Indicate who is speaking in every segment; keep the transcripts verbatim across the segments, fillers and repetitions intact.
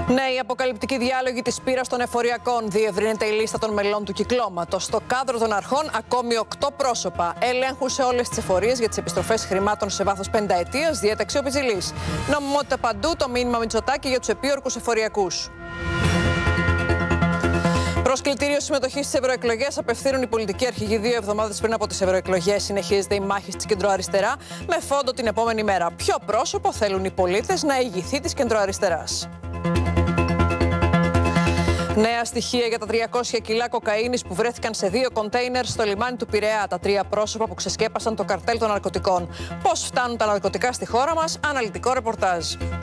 Speaker 1: Νέοι αποκαλυπτικοί διάλογοι της πύρας των εφοριακών. Διευρύνεται η λίστα των μελών του κυκλώματος. Στο κάδρο των αρχών, ακόμη οκτώ πρόσωπα. Ελέγχουν σε όλες τις εφορίες για τις επιστροφές χρημάτων σε βάθος πενταετίας, διέταξη ο Πιτζηλής. Νομιμότητα παντού, το μήνυμα Μητσοτάκη για τους επίορκους εφοριακούς. Προσκλητήριο συμμετοχής στις ευρωεκλογές απευθύνουν οι πολιτικοί αρχηγοί δύο εβδομάδες πριν από τις ευρωεκλογές. Συνεχίζεται η μάχη της κεντροαριστερά με φόντο την επόμενη μέρα. Ποιο πρόσωπο θέλουν οι πολίτες να ηγηθεί της κεντροαριστεράς. Νέα στοιχεία για τα τριακόσια κιλά κοκαίνης που βρέθηκαν σε δύο κοντέινερ στο λιμάνι του Πειραιά. Τα τρία πρόσωπα που ξεσκέπασαν το καρτέλ των ναρκωτικών. Πώς φτάνουν τα ναρκωτικά στη χώρα μας, αναλυτικό ρεπορτάζ.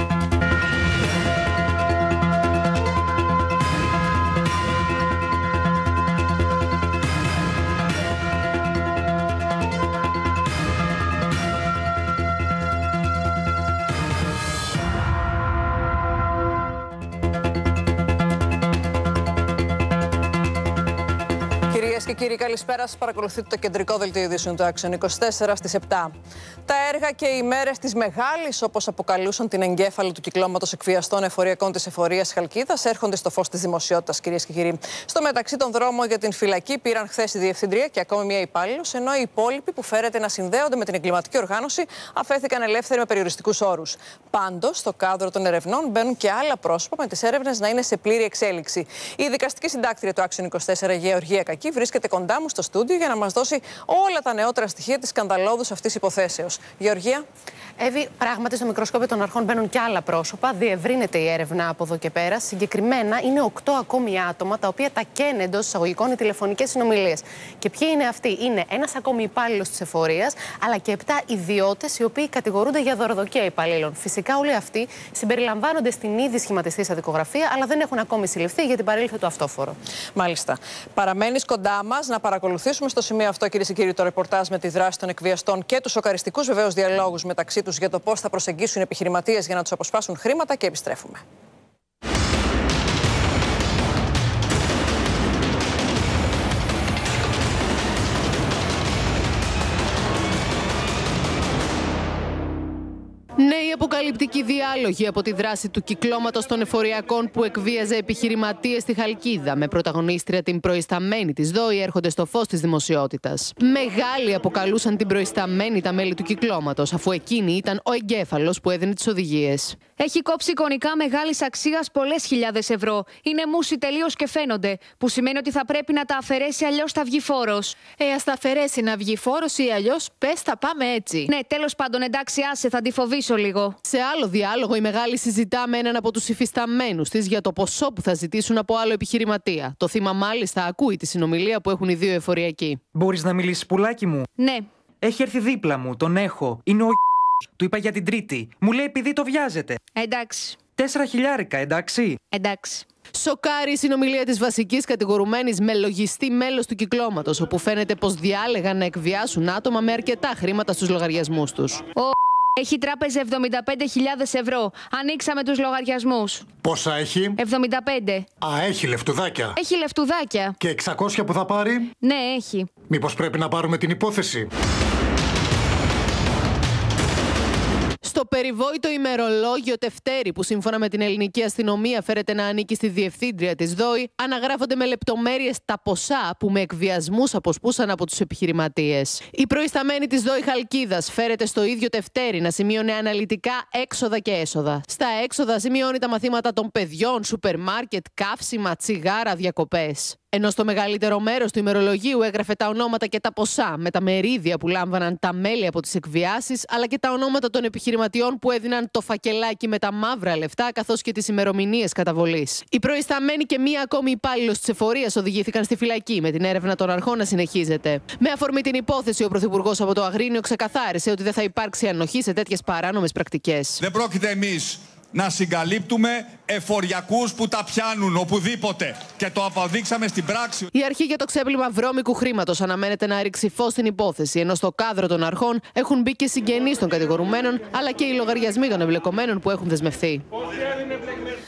Speaker 1: Κυρίες και κύριοι, καλησπέρα σας. Παρακολουθείτε το κεντρικό δελτίο ειδήσεων του Άξιον είκοσι τέσσερα στις επτά. Τα έργα και οι μέρες της μεγάλης, όπως αποκαλούσαν την εγκέφαλο του κυκλώματος εκβιαστών εφοριακών της εφορίας Χαλκίδας, έρχονται στο φως της δημοσιότητας, κυρίες και κύριοι. Στο μεταξύ, τον δρόμο για την φυλακή πήραν χθες η διευθύντρια και ακόμη μία υπάλληλος, ενώ οι υπόλοιποι που φέρεται να συνδέονται με την εγκληματική οργάνωση αφέθηκαν ελεύθεροι με περιοριστικούς όρους. Πάντως, στο κάδρο των ερευνών μπαίνουν και άλλα πρόσωπα, με τις έρευνες να είναι σε πλήρη εξέλιξη. Η δικαστική συντάκτρια του Άξιον είκοσι τέσσερα, Γεωργία Κακή, βρίσκεται κοντά μου στο στούντιο για να μας δώσει όλα τα νεότερα στοιχεία της σκανδαλώδους αυτής υποθέσεως. Γεωργία.
Speaker 2: Εύη, πράγματι στο μικροσκόπιο των αρχών μπαίνουν και άλλα πρόσωπα. Διευρύνεται η έρευνα από εδώ και πέρα. Συγκεκριμένα είναι οκτώ ακόμη άτομα τα οποία τα καίνε εντός εισαγωγικών οι τηλεφωνικές συνομιλίες. Και ποιοι είναι αυτοί? Είναι ένας ακόμη υπάλληλος της εφορίας, αλλά και επτά ιδιώτες οι οποίοι κατηγορούνται για δωροδοκία υπαλλήλων. Φυσικά όλοι αυτοί συμπεριλαμβάνονται στην ήδη σχηματιστή στα δικογραφία, αλλά δεν έχουν ακόμη συλληφθεί για την παρήλθε του αυτόφορο.
Speaker 1: Μάλιστα. Παραμένεις κοντά μας να παρακολουθήσουμε στο σημείο αυτό, κυρίες και κύριοι, το ρεπορτάζ με τη δράση των εκβιαστών και τους σοκαριστικούς βεβαίως διαλόγους μεταξύ τους για το πώς θα προσεγγίσουν οι επιχειρηματίες για να τους αποσπάσουν χρήματα, και επιστρέφουμε.
Speaker 2: Νέοι αποκαλυπτικοί διάλογοι από τη δράση του κυκλώματος των εφοριακών που εκβίαζε επιχειρηματίες στη Χαλκίδα, με πρωταγωνίστρια την προϊσταμένη της ΔΟΗ, έρχονται στο φως της δημοσιότητας. Μεγάλοι αποκαλούσαν την προϊσταμένη τα μέλη του κυκλώματος, αφού εκείνη ήταν ο εγκέφαλος που έδινε τις οδηγίες.
Speaker 3: Έχει κόψει εικονικά μεγάλης αξίας πολλές χιλιάδες ευρώ. Είναι μουσι τελείως και φαίνονται, που σημαίνει ότι θα πρέπει να τα αφαιρέσει, αλλιώς θα βγει φόρος.
Speaker 4: Ε, ας τα αφαιρέσει να βγει φόρος, ή αλλιώς πες θα πάμε έτσι.
Speaker 3: Ναι, τέλος πάντων, εντάξει, άσε, θα τη φοβήσω λίγο.
Speaker 2: Σε άλλο διάλογο, η μεγάλη συζητά με έναν από τους υφισταμένους της για το ποσό που θα ζητήσουν από άλλο επιχειρηματία. Το θύμα μάλιστα ακούει τη συνομιλία που έχουν οι δύο εφοριακοί.
Speaker 5: Μπορείς να μιλήσεις, πουλάκι μου?
Speaker 3: Ναι.
Speaker 5: Έχει έρθει δίπλα μου, τον έχω. Είναι ο του είπα για την Τρίτη. Μου λέει επειδή το βιάζετε.
Speaker 3: Εντάξει.
Speaker 5: Τέσσερα χιλιάρικα, εντάξει.
Speaker 3: Εντάξει.
Speaker 2: Σοκάρει η συνομιλία της βασικής κατηγορουμένης με λογιστή μέλος του κυκλώματος, όπου φαίνεται πως διάλεγαν να εκβιάσουν άτομα με αρκετά χρήματα στους λογαριασμούς τους.
Speaker 3: Ο έχει τράπεζα εβδομήντα πέντε χιλιάδες ευρώ. Ανοίξαμε τους λογαριασμούς.
Speaker 6: Πόσα έχει?
Speaker 3: εβδομήντα πέντε.
Speaker 6: Α, έχει λεφτουδάκια.
Speaker 3: Έχει λεφτουδάκια.
Speaker 6: Και εξακόσια που θα πάρει?
Speaker 3: Ναι, έχει.
Speaker 6: Μήπως πρέπει να πάρουμε την υπόθεση?
Speaker 2: Στο περιβόητο ημερολόγιο Τευτέρη, που σύμφωνα με την ελληνική αστυνομία φέρεται να ανήκει στη διευθύντρια της ΔΟΗ, αναγράφονται με λεπτομέρειες τα ποσά που με εκβιασμούς αποσπούσαν από τους επιχειρηματίες. Η προϊσταμένη της ΔΟΗ Χαλκίδας φέρεται στο ίδιο Τευτέρη να σημείωνε αναλυτικά έξοδα και έσοδα. Στα έξοδα σημειώνει τα μαθήματα των παιδιών, σούπερ μάρκετ, καύσιμα, τσιγάρα, διακοπές. Ενώ στο μεγαλύτερο μέρος του ημερολογίου έγραφε τα ονόματα και τα ποσά, με τα μερίδια που λάμβαναν τα μέλη από τις εκβιάσεις, αλλά και τα ονόματα των επιχειρηματιών που έδιναν το φακελάκι με τα μαύρα λεφτά, καθώς και τις ημερομηνίες καταβολής. Οι προϊσταμένοι και μία ακόμη υπάλληλος της εφορίας οδηγήθηκαν στη φυλακή, με την έρευνα των αρχών να συνεχίζεται. Με αφορμή την υπόθεση, ο Πρωθυπουργός από το Αγρίνιο ξεκαθάρισε ότι δεν θα υπάρξει ανοχή σε τέτοιες παράνομες πρακτικές.
Speaker 7: Δεν πρόκειται εμείς να συγκαλύπτουμε εφοριακούς που τα πιάνουν οπουδήποτε. Και το αποδείξαμε στην πράξη.
Speaker 2: Η αρχή για το ξέπλυμα βρώμικου χρήματος αναμένεται να ρίξει φως στην υπόθεση, ενώ στο κάδρο των αρχών έχουν μπει και συγγενείς των κατηγορουμένων, αλλά και οι λογαριασμοί των εμπλεκομένων που έχουν δεσμευθεί.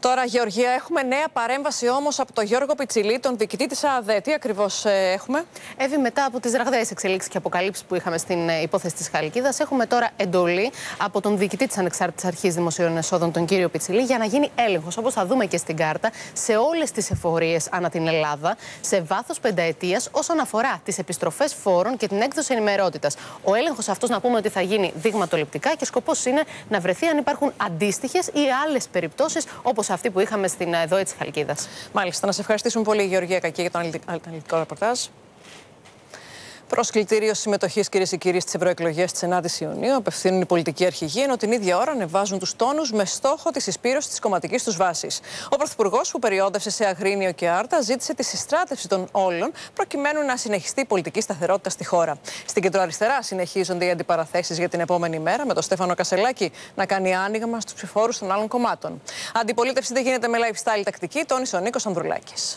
Speaker 1: Τώρα, Γεωργία, έχουμε νέα παρέμβαση όμως από τον Γιώργο Πιτσιλή, τον διοικητή της ΑΔΕ. Τι ακριβώς ε, έχουμε?
Speaker 2: Εύη, μετά από τις ραγδαίες εξελίξεις και αποκαλύψεις που είχαμε στην ε, υπόθεση της Χαλκίδας, έχουμε τώρα εντολή από τον διοικητή της Ανεξάρτητης Αρχής Δημοσίων Εσόδων, τον κύριο Πιτσιλή, για να γίνει έλεγχος, όπως θα δούμε και στην κάρτα, σε όλες τις εφορίες ανά την Ελλάδα, σε βάθος πενταετίας, όσον αφορά τις επιστροφές φόρων και την έκδοση ενημερότητας. Ο έλεγχος αυτός, να πούμε ότι θα γίνει δειγματοληπτικά και σκοπός είναι να βρεθεί αν υπάρχουν αντίστοιχες ή άλλες περιπτώσεις, όπως αυτή που είχαμε στην ΔΟΕ της Χαλκίδας.
Speaker 1: Μάλιστα. Να σε ευχαριστήσουμε πολύ, Γεωργία Κακή, για το αναλυτικό ρεπορτάζ. Προσκλητήριο συμμετοχής, κυρίες και κύριοι, στις ευρωεκλογές της ενάτης Ιουνίου απευθύνουν οι πολιτικοί αρχηγοί, ενώ την ίδια ώρα ανεβάζουν τους τόνους με στόχο τη συσπήρωση της κομματικής τους βάσης. Ο Πρωθυπουργός, που περιόδευσε σε Αγρίνιο και Άρτα, ζήτησε τη συστράτευση των όλων, προκειμένου να συνεχιστεί η πολιτική σταθερότητα στη χώρα. Στην κεντροαριστερά συνεχίζονται οι αντιπαραθέσεις για την επόμενη μέρα, με τον Στέφανο Κασελάκη να κάνει άνοιγμα στους ψηφόρους των άλλων κομμάτων. Αντιπολίτευση δεν γίνεται με lifestyle τακτική, τόνισε ο Νίκος Ανδρουλάκης.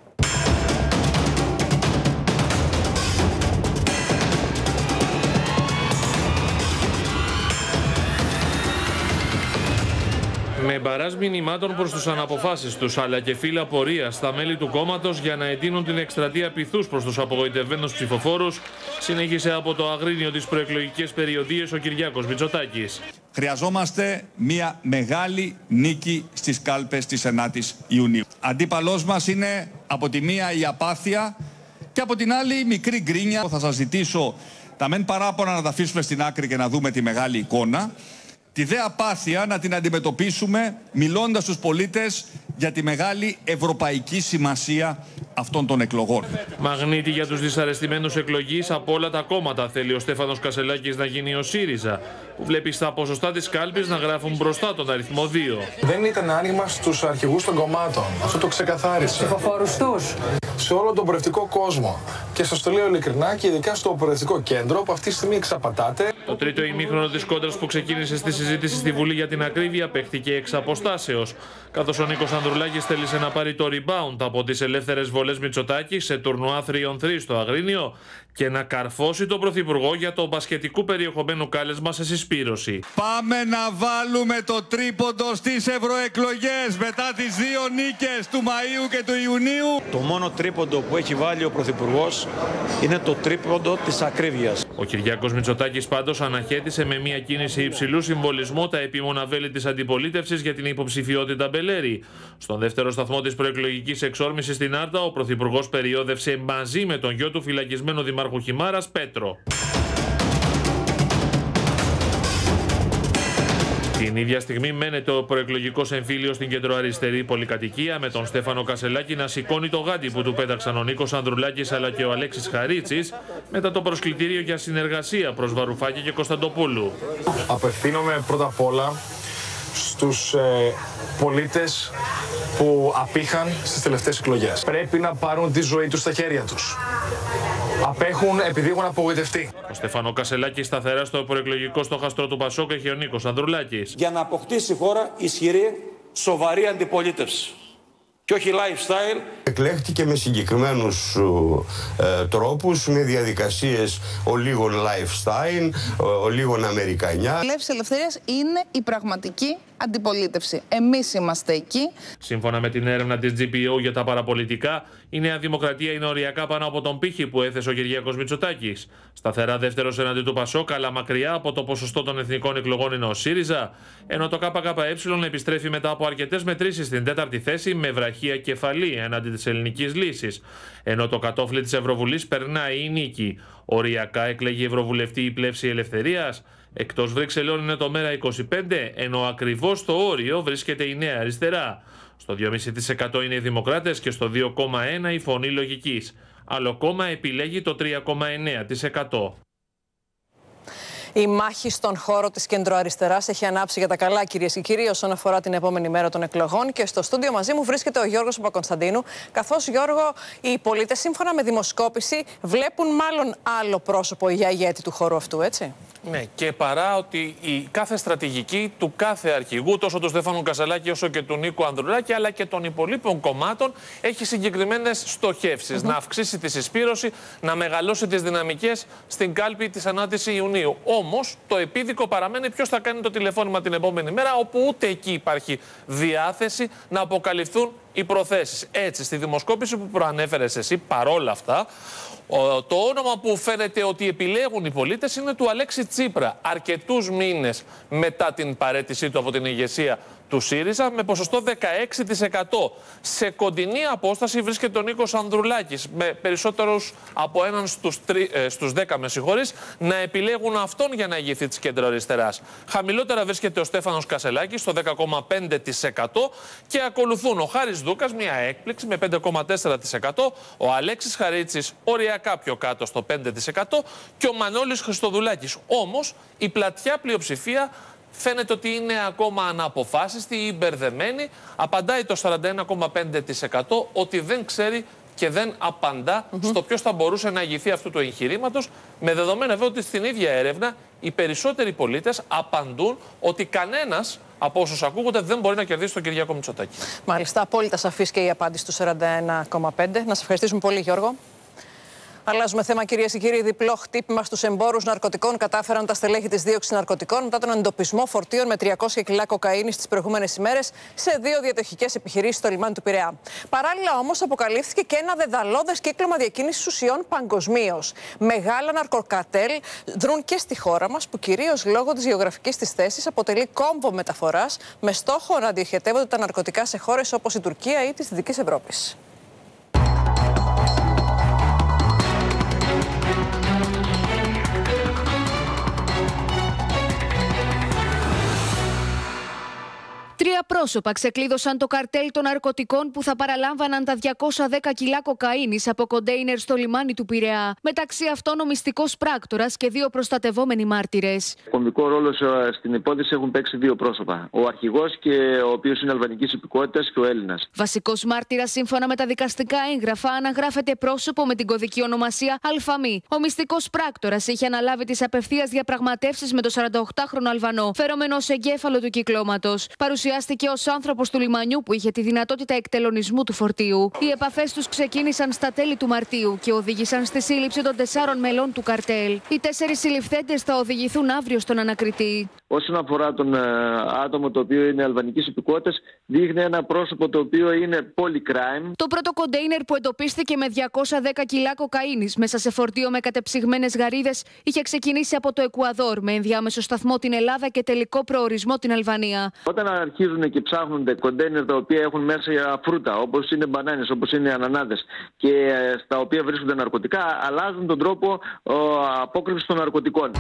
Speaker 8: Με μπαράζ μηνυμάτων προς τους αναποφάσεις τους, αλλά και φύλλα πορεία στα μέλη του κόμματος για να εντείνουν την εκστρατεία πειθούς προς τους απογοητευμένους ψηφοφόρους, συνέχισε από το Αγρίνιο τις προεκλογικές περιοδίες ο Κυριάκος Μητσοτάκης.
Speaker 7: Χρειαζόμαστε μια μεγάλη νίκη στις κάλπες της ενάτης Ιουνίου. Αντίπαλός μας είναι από τη μία η απάθεια και από την άλλη η μικρή γκρίνια. Θα σας ζητήσω τα μεν παράπονα να τα αφήσουμε στην άκρη και να δούμε τη μεγάλη εικόνα. Τη δε απάθεια να την αντιμετωπίσουμε μιλώντας στους πολίτες για τη μεγάλη ευρωπαϊκή σημασία αυτών των εκλογών.
Speaker 8: Μαγνήτη για τους δυσαρεστημένους εκλογείς από όλα τα κόμματα θέλει ο Στέφανος Κασελάκης να γίνει ο ΣΥΡΙΖΑ, που βλέπει στα ποσοστά της κάλπης να γράφουν μπροστά τον αριθμό δύο.
Speaker 9: Δεν ήταν άνοιγμα στους αρχηγούς των κομμάτων. Αυτό το ξεκαθάρισε. Ψηφοφόρους τους. Σε όλο τον προευτικό κόσμο. Και σας το λέω ειλικρινά και ειδικά στο προευτικό κέντρο που αυτή τη στιγμή εξαπατάται.
Speaker 8: Το τρίτο ημίχρονο της κόντρας που ξεκίνησε στη συζήτηση στη Βουλή για την ακρίβεια παίχτηκε εξ αποστάσεως, καθώς ο Νίκος Ανδρουλάκης θέλησε να πάρει το rebound από τις ελεύθερες βολές Μητσοτάκη σε τουρνουά τρία on τρία στο Αγρίνιο και να καρφώσει τον Πρωθυπουργό για το μπασκετικού περιεχομένου κάλεσμα σε συσπήρωση.
Speaker 7: Πάμε να βάλουμε το τρίποντο στις ευρωεκλογές μετά τις δύο νίκες του Μαΐου και του Ιουνίου.
Speaker 10: Το μόνο τρίποντο που έχει βάλει ο Πρωθυπουργός είναι το τρίποντο της ακρίβειας.
Speaker 8: Ο Κυριάκος Μητσοτάκης πάντως αναχέτησε με μια κίνηση υψηλού συμβολισμού τα επίμονα βέλη της αντιπολίτευσης για την υποψηφιότητα Μπελέρη. Στον δεύτερο σταθμό της προεκλογικής εξόρμησης στην Άρτα, ο Πρωθυπουργός περιόδευσε μαζί με τον γιο του φυλακισμένου Δημάρχου Χιμάρας, Πέτρο. Την ίδια στιγμή μένεται ο προεκλογικός εμφύλιος στην κεντροαριστερή πολυκατοικία, με τον Στέφανο Κασελάκη να σηκώνει το γάντι που του πέταξαν ο Νίκος Ανδρουλάκης αλλά και ο Αλέξης Χαρίτσης μετά το προσκλητήριο για συνεργασία προς Βαρουφάκη και Κωνσταντοπούλου.
Speaker 9: Απευθύνομαι πρώτα απ' όλα στους ε, πολίτες που απήχαν στις τελευταίες εκλογές. Πρέπει να πάρουν τη ζωή τους στα χέρια τους. Απέχουν επειδή έχουν απογοητευτεί.
Speaker 8: Ο Στέφανο Κασελάκη σταθερά στο προεκλογικό στόχαστρο του Πασόκ έχει ο Νίκος Ανδρουλάκης.
Speaker 10: Για να αποκτήσει η χώρα ισχυρή, σοβαρή αντιπολίτευση. Και όχι lifestyle.
Speaker 11: Εκλέχτηκε με συγκεκριμένους ε, τρόπους, με διαδικασίες ο λίγων lifestyle, ο λίγων αμερικανιά.
Speaker 12: Η Λεύση Ελευθερίας είναι η πραγματική αντιπολίτευση. Εμείς είμαστε εκεί.
Speaker 8: Σύμφωνα με την έρευνα της τζι πι ο για τα παραπολιτικά, η Νέα Δημοκρατία είναι οριακά πάνω από τον πύχη που έθεσε ο Κυριάκος Μητσοτάκης. Σταθερά δεύτερος εναντί του Πασόκ, αλλά μακριά από το ποσοστό των εθνικών εκλογών είναι ο ΣΥΡΙΖΑ, ενώ το ΚΚΕ επιστρέφει μετά από αρκετές μετρήσεις στην τέταρτη θέση με βραχία κεφαλή έναντι της ελληνικής λύσης. Ενώ το κατόφλι της Ευρωβουλής περνάει η νίκη. Οριακά εκλέγει ευρωβουλευτή η Πλεύση Ελευθερίας. Εκτός Βρυξελών είναι το ΜΕΡΑ είκοσι πέντε, ενώ ακριβώς στο όριο βρίσκεται η Νέα Αριστερά. Στο δύο κόμμα πέντε τοις εκατό είναι οι Δημοκράτες και στο δύο κόμμα ένα τοις εκατό η Φωνή Λογικής. Άλλο κόμμα επιλέγει το τρία κόμμα εννέα τοις εκατό.
Speaker 1: Η μάχη στον χώρο της κεντροαριστεράς έχει ανάψει για τα καλά, κυρίες και κύριοι, όσον αφορά την επόμενη μέρα των εκλογών. Και στο στούντιο μαζί μου βρίσκεται ο Γιώργος Παπακωνσταντίνου. Καθώς, Γιώργο, οι πολίτες, σύμφωνα με δημοσκόπηση, βλέπουν μάλλον άλλο πρόσωπο για ηγέτη του χώρου αυτού, έτσι.
Speaker 8: Ναι, και παρά ότι η κάθε στρατηγική του κάθε αρχηγού, τόσο του Στέφανου Κασελάκη όσο και του Νίκου Ανδρουλάκη, αλλά και των υπολείπων κομμάτων, έχει συγκεκριμένες στοχεύσεις. Mm-hmm. Να αυξήσει τη συσπήρωση, να μεγαλώσει τις δυναμικές στην κάλπη της ενάτης Ιουνίου. Όμως, το επίδικο παραμένει ποιος θα κάνει το τηλεφώνημα την επόμενη μέρα, όπου ούτε εκεί υπάρχει διάθεση να αποκαλυφθούν οι προθέσεις. Έτσι, στη δημοσκόπηση που προανέφερες εσύ, παρόλα αυτά, το όνομα που φαίνεται ότι επιλέγουν οι πολίτες είναι του Αλέξη Τσίπρα, αρκετούς μήνες μετά την παραίτησή του από την ηγεσία του ΣΥΡΙΖΑ, με ποσοστό δεκαέξι τοις εκατό. Σε κοντινή απόσταση βρίσκεται ο Νίκος Ανδρουλάκης, με περισσότερους από έναν στους, τρι, ε, στους δέκα, με συγχωρείς, να επιλέγουν αυτόν για να ηγηθεί της κεντροαριστεράς. Χαμηλότερα βρίσκεται ο Στέφανος Κασελάκης, στο δέκα κόμμα πέντε τοις εκατό, και ακολουθούν ο Χάρης Δούκας, μια έκπληξη, με πέντε κόμμα τέσσερα τοις εκατό, ο Αλέξης Χαρίτσης, οριακά πιο κάτω, στο πέντε τοις εκατό, και ο Μανώλης Χριστοδουλάκης. Όμως, η πλατιά πλειοψηφία φαίνεται ότι είναι ακόμα αναποφάσιστη ή μπερδεμένη. Απαντάει το σαράντα ένα κόμμα πέντε τοις εκατό ότι δεν ξέρει και δεν απαντά mm-hmm. στο ποιος θα μπορούσε να ηγηθεί αυτού του εγχειρήματος, με δεδομένο βέβαια ότι στην ίδια έρευνα οι περισσότεροι πολίτες απαντούν ότι κανένας από όσους ακούγονται δεν μπορεί να κερδίσει τον Κυριάκο Μητσοτάκη. Μάλιστα, απόλυτα σαφής και η απάντηση του σαράντα ένα κόμμα πέντε τοις εκατό. Να σας ευχαριστήσουμε πολύ, Γιώργο. Αλλάζουμε θέμα, κυρίες και κύριοι. Διπλό χτύπημα στους εμπόρους ναρκωτικών κατάφεραν τα στελέχη της δίωξης ναρκωτικών μετά τον εντοπισμό φορτίων με τριακόσια κιλά κοκαίνης τις προηγούμενες ημέρες σε δύο διαδοχικές επιχειρήσεις στο λιμάνι του Πειραιά. Παράλληλα, όμως, αποκαλύφθηκε και ένα δεδαλώδες κύκλωμα διακίνησης ουσιών παγκοσμίως. Μεγάλα ναρκοκαρτέλ δρούν και στη χώρα μας, που κυρίως λόγω της γεωγραφικής της θέσης αποτελεί κόμβο μεταφοράς, με στόχο να διοχετεύονται τα ναρκωτικά σε χώρες όπως η Τουρκία ή της Δυτικής Ευρώπης.
Speaker 3: Τρία πρόσωπα ξεκλείδωσαν το καρτέλ των ναρκωτικών που θα παραλάμβαναν τα διακόσια δέκα κιλά κοκαίνης από κοντέινερ στο λιμάνι του Πειραιά. Μεταξύ αυτών ο μυστικός πράκτορας και δύο προστατευόμενοι μάρτυρες.
Speaker 13: Κομβικό ρόλο στην υπόθεση έχουν παίξει δύο πρόσωπα. Ο αρχηγός, και ο οποίος είναι αλβανικής υπηκότητας, και ο Έλληνας.
Speaker 3: Βασικός μάρτυρας, σύμφωνα με τα δικαστικά έγγραφα, αναγράφεται πρόσωπο με την κωδική ονομασία Αλφαμή. Ο μυστικός πράκτορας είχε αναλάβει τις απευθείας διαπραγματεύσεις με το σαρανταοκτάχρονο Αλβανό, φερόμενο ως εγκέφαλο του κυκλώματος. Παρουσιάστηκε ως άνθρωπος του λιμανιού που είχε τη δυνατότητα εκτελονισμού του φορτίου. Οι επαφές τους ξεκίνησαν στα τέλη του Μαρτίου και οδήγησαν στη σύλληψη των τεσσάρων μελών του καρτέλ. Οι τέσσερις συλληφθέντες θα οδηγηθούν αύριο στον ανακριτή.
Speaker 13: Όσον αφορά τον ε, άτομο το οποίο είναι αλβανικής υπηκότητας, δείχνει ένα πρόσωπο το οποίο είναι polycrime.
Speaker 3: Το πρώτο κοντέινερ που εντοπίστηκε με διακόσια δέκα κιλά κοκαίνης μέσα σε φορτίο με κατεψυγμένες γαρίδες είχε ξεκινήσει από το Εκουαδόρ, με ενδιάμεσο σταθμό την Ελλάδα και τελικό προορισμό την Αλβανία.
Speaker 13: Όταν αρχίζουν και ψάχνονται κοντέινερ τα οποία έχουν μέσα φρούτα, όπως είναι μπανάνες, όπως είναι ανανάδες, και στα οποία βρίσκονται ναρκωτικά, αλλάζουν τον τρόπο απόκρυψης των ναρκωτικών.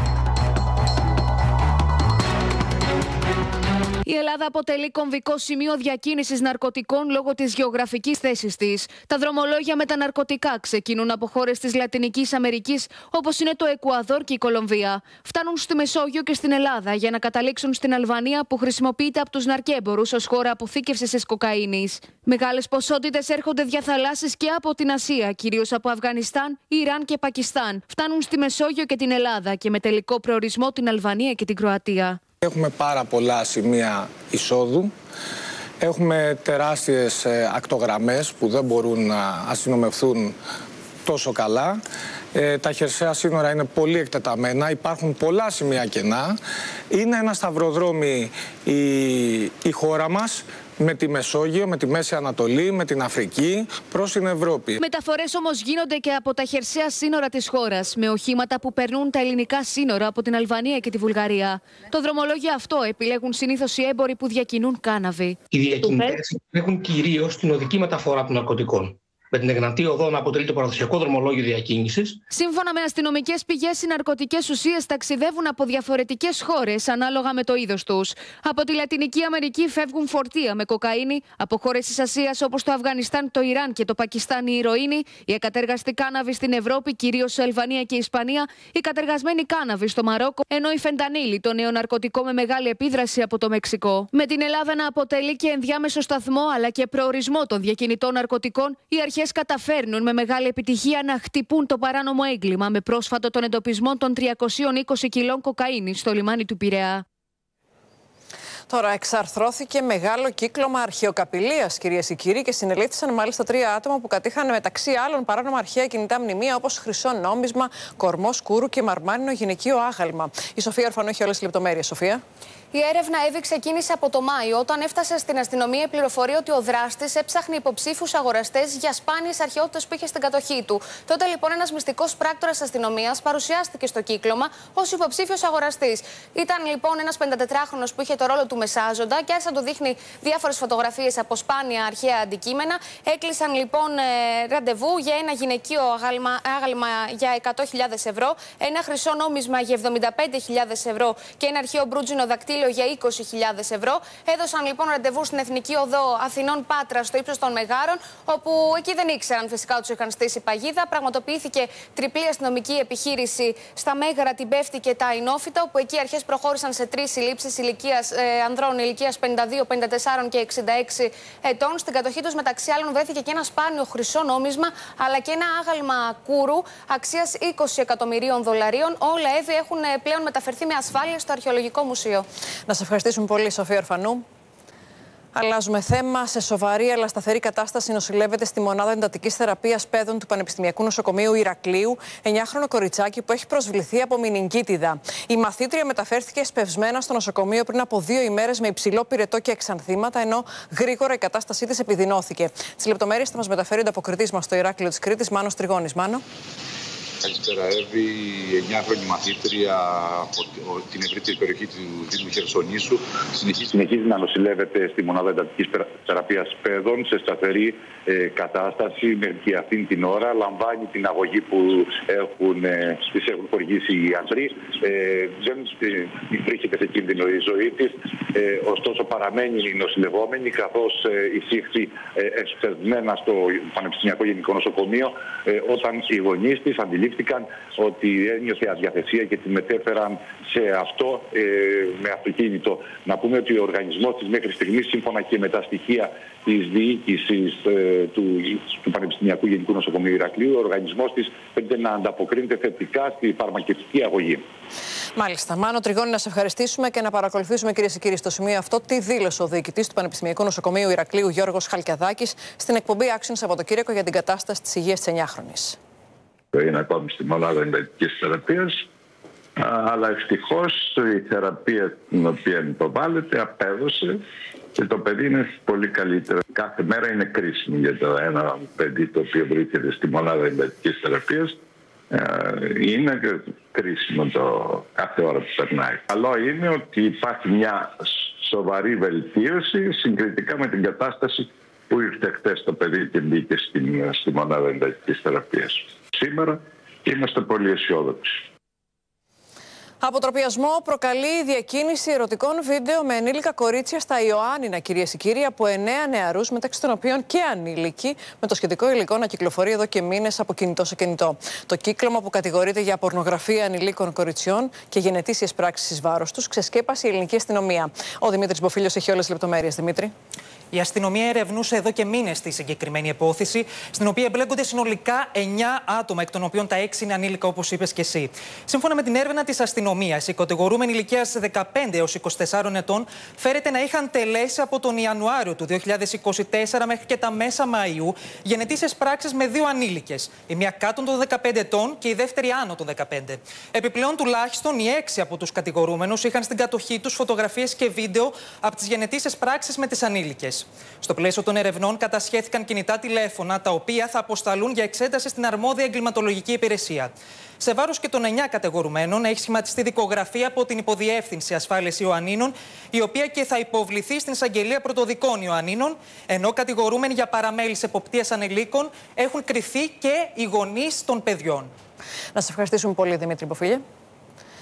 Speaker 3: Η Ελλάδα αποτελεί κομβικό σημείο διακίνησης ναρκωτικών λόγω της γεωγραφικής θέσης της. Τα δρομολόγια με τα ναρκωτικά ξεκινούν από χώρες της Λατινικής Αμερικής, όπως είναι το Εκουαδόρ και η Κολομβία. Φτάνουν στη Μεσόγειο και στην Ελλάδα για να καταλήξουν στην Αλβανία, που χρησιμοποιείται από τους ναρκέμπορους ως χώρα αποθήκευσης της κοκαίνης. Μεγάλες ποσότητες έρχονται δια θαλάσσης και από την Ασία, κυρίως από Αφγανιστάν, Ιράν και Πακιστάν. Φτάνουν στη Μεσόγειο και την Ελλάδα και με τελικό προορισμό την Αλβανία και την Κροατία.
Speaker 14: Έχουμε πάρα πολλά σημεία εισόδου. Έχουμε τεράστιες ακτογραμμές που δεν μπορούν να αστυνομευθούν τόσο καλά. Ε, τα χερσαία σύνορα είναι πολύ εκτεταμένα, υπάρχουν πολλά σημεία κενά. Είναι ένα σταυροδρόμι η, η χώρα μας, με τη Μεσόγειο, με τη Μέση Ανατολή, με την Αφρική, προς την Ευρώπη.
Speaker 3: Μεταφορές όμως γίνονται και από τα χερσαία σύνορα της χώρας, με οχήματα που περνούν τα ελληνικά σύνορα από την Αλβανία και τη Βουλγαρία. Το δρομολόγιο αυτό επιλέγουν συνήθως οι έμποροι που διακινούν κάναβη.
Speaker 15: Οι διακινητές έχουν κυρίως την οδική μεταφορά των ναρκωτικών. Με την Εγνατή Οδό να αποτελεί το παραδοσιακό δρομολόγιο διακίνησης.
Speaker 3: Σύμφωνα με αστυνομικές πηγές, οι ναρκωτικές ουσίες ταξιδεύουν από διαφορετικές χώρες ανάλογα με το είδος τους. Από τη Λατινική Αμερική φεύγουν φορτία με κοκαίνη, από χώρες της Ασίας όπως το Αφγανιστάν, το Ιράν και το Πακιστάν η ηρωίνη, η εκατεργαστή κάναβη στην Ευρώπη, κυρίως σε Αλβανία και Ισπανία, η κατεργασμένη κάναβη στο Μαρόκο, ενώ η φεντανίλη, το νέο ναρκωτικό με μεγάλη επίδραση, από το Μεξικό. Με την Ελλάδα να αποτελεί και ενδιάμεσο σταθμό αλλά και προορισμό των διακινητών ναρκωτικών, η αρχαιολογία αρχές καταφέρνουν με μεγάλη επιτυχία να χτυπούν το παράνομο έγκλημα με πρόσφατο τον εντοπισμό των τριακοσίων είκοσι κιλών κοκαίνης στο λιμάνι του Πειραιά.
Speaker 1: Τώρα, εξαρθρώθηκε μεγάλο κύκλωμα αρχαιοκαπηλείας, κυρίες και κύριοι, και συνελήφθησαν μάλιστα τρία άτομα που κατήχαν μεταξύ άλλων παράνομα αρχαία κινητά μνημεία όπως χρυσό νόμισμα, κορμό σκούρου και μαρμάνινο γυναικείο άγαλμα. Η Σοφία Ορφανού έχει όλες τις λεπτομέρειες. Σοφία.
Speaker 16: Η έρευνα Εύη ξεκίνησε από το Μάιο, όταν έφτασε στην αστυνομία η πληροφορία ότι ο δράστης έψαχνε υποψήφιους αγοραστές για σπάνιες αρχαιότητες που είχε στην κατοχή του. Τότε λοιπόν ένας μυστικός πράκτορας αστυνομίας παρουσιάστηκε στο κύκλωμα ως υποψήφιος αγοραστής. Ήταν λοιπόν ένας πενηντατετράχρονος που είχε το ρόλο του μεσάζοντα και άρχισε να του δείχνει διάφορες φωτογραφίες από σπάνια αρχαία αντικείμενα. Έκλεισαν λοιπόν ε, ραντεβού για ένα γυναικείο άγαλμα, άγαλμα για εκατό χιλιάδες ευρώ, ένα χρυσό νόμισμα για εβδομήντα πέντε χιλιάδες ευρώ και ένα αρχαίο μπρούτζινο δακτύλιο για είκοσι χιλιάδες ευρώ. Έδωσαν λοιπόν ραντεβού στην Εθνική Οδό Αθηνών Πάτρα στο ύψος των Μεγάρων, όπου εκεί δεν ήξεραν φυσικά ότι του είχαν στήσει παγίδα. Πραγματοποιήθηκε τριπλή αστυνομική επιχείρηση στα Μέγαρα, την Πέφτη και τα Αϊνόφυτα, όπου εκεί οι αρχές προχώρησαν σε τρεις συλλήψεις ηλικίας, ε, ανδρών ηλικίας πενήντα δύο, πενήντα τέσσερα και εξήντα έξι ετών. Στην κατοχή τους, μεταξύ άλλων, βρέθηκε και ένα σπάνιο χρυσό νόμισμα, αλλά και ένα άγαλμα κούρου αξίας είκοσι εκατομμυρίων δολαρίων. Όλα Εύη έχουν πλέον μεταφερθεί με ασφάλεια στο Αρχαιολογικό Μουσείο.
Speaker 1: Να σε ευχαριστήσουμε πολύ, Σοφία Ορφανού. Αλλάζουμε θέμα. Σε σοβαρή αλλά σταθερή κατάσταση νοσηλεύεται στη μονάδα εντατικής θεραπείας παιδών του Πανεπιστημιακού Νοσοκομείου Ηρακλείου εννιάχρονο κοριτσάκι που έχει προσβληθεί από μηνυγκίτιδα. Η μαθήτρια μεταφέρθηκε εσπευσμένα στο νοσοκομείο πριν από δύο ημέρες με υψηλό πυρετό και εξανθήματα, ενώ γρήγορα η κατάστασή της επιδεινώθηκε. Τις λεπτομέρειες θα μας μεταφέρει ο ανταποκριτής μας στο Ηράκλειο της Κρήτης, Μάνος Τριγώνης. Μάνο.
Speaker 17: Καλησπέρα, Εύη. Η εννιάχρονη μαθήτρια από την ευρύτερη περιοχή του Δήμου Χερσονήσου συνεχίζει, συνεχίζει να νοσηλεύεται στη μονάδα εντατικής θεραπείας παιδών σε σταθερή ε, κατάσταση μέχρι αυτήν την ώρα. Λαμβάνει την αγωγή που έχουν, ε, τις έχουν χορηγήσει οι ιατροί. Ε, δεν ε, βρίσκεται σε κίνδυνο η ζωή της. Ε, ωστόσο, παραμένει νοσηλευόμενη, καθώς ε, εισήχθη ε, εξπεσμένα στο Πανεπιστημιακό Γενικό Νοσοκομείο ε, όταν οι γονείς της αντιλήφθηκαν ότι ένιωθε αδιαθεσία και τη μετέφεραν σε αυτό ε, με αυτοκίνητο. Να πούμε ότι ο οργανισμός της μέχρι στιγμής, σύμφωνα και με τα στοιχεία της διοίκησης ε, του, του Πανεπιστημιακού Γενικού Νοσοκομείου Ηρακλείου, ο οργανισμός της φαίνεται να ανταποκρίνεται θετικά στη φαρμακευτική αγωγή.
Speaker 1: Μάλιστα. Μάνο Τριγώνη, να σε ευχαριστήσουμε και να παρακολουθήσουμε, κυρίες και κύριοι, στο σημείο αυτό τι δήλωσε ο διοικητής του Πανεπιστημιακού Νοσοκομείου Ηρακλείου, Γιώργος Χαλκιαδάκης, στην εκπομπή Άξιον Σαββατοκύριακο για την κατάσταση της υγείας της εννιάχρονης.
Speaker 18: Είναι ακόμη στη μονάδα εντατικής θεραπείας, αλλά ευτυχώς η θεραπεία την οποία υποβάλλεται απέδωσε και το παιδί είναι πολύ καλύτερο. Κάθε μέρα είναι κρίσιμη για το ένα παιδί το οποίο βρίσκεται στη μονάδα εντατικής θεραπείας. Είναι κρίσιμο το κάθε ώρα που περνάει. Καλό είναι ότι υπάρχει μια σοβαρή βελτίωση συγκριτικά με την κατάσταση που ήρθε χτες το παιδί και μπήκε στην, στη μονάδα εντατικής θεραπείας. Σήμερα είμαστε πολύ αισιόδοξοι.
Speaker 1: Αποτροπιασμό προκαλεί η διακίνηση ερωτικών βίντεο με ενήλικα κορίτσια στα Ιωάννινα, κυρίες και κύριοι, από εννέα νεαρούς, μεταξύ των οποίων και ανήλικοι, με το σχετικό υλικό να κυκλοφορεί εδώ και μήνες από κινητό σε κινητό. Το κύκλωμα, που κατηγορείται για πορνογραφία ανηλίκων κοριτσιών και γενετήσιες πράξεις εις βάρος τους, ξεσκέπασε η ελληνική αστυνομία. Ο Δημήτρης Μποφίλιος έχει όλες τις λεπτομέρειες. Δημήτρη.
Speaker 19: Η αστυνομία ερευνούσε εδώ και μήνες τη συγκεκριμένη υπόθεση, στην οποία εμπλέκονται συνολικά εννιά άτομα, εκ των οποίων τα έξι είναι ανήλικα, όπως είπες και εσύ. Σύμφωνα με την έρευνα της αστυνομίας, οι κατηγορούμενοι ηλικίας δεκαπέντε έως είκοσι τεσσάρων ετών φέρεται να είχαν τελέσει από τον Ιανουάριο του δύο χιλιάδες είκοσι τέσσερα μέχρι και τα μέσα Μαΐου γενετήσιες πράξεις με δύο ανήλικες. Η μία κάτω των δεκαπέντε ετών και η δεύτερη άνω των δεκαπέντε. Επιπλέον, τουλάχιστον οι έξι από τους κατηγορούμενους είχαν στην κατοχή τους φωτογραφίες και βίντεο από τις γενετήσιες πράξεις με τις ανήλικες. Στο πλαίσιο των ερευνών κατασχέθηκαν κινητά τηλέφωνα, τα οποία θα αποσταλούν για εξέταση στην αρμόδια εγκληματολογική υπηρεσία. Σε βάρος και των εννιά κατηγορουμένων έχει σχηματιστεί δικογραφία από την Υποδιεύθυνση Ασφάλειας Ιωαννίνων, η οποία και θα υποβληθεί στην Εισαγγελία Πρωτοδικών Ιωαννίνων, ενώ κατηγορούμενοι για παραμέληση εποπτείας ανηλίκων έχουν κριθεί και οι γονείς των παιδιών.
Speaker 1: Να σε ευχαριστήσουμε πολύ, Δημήτρη Μποφίλια.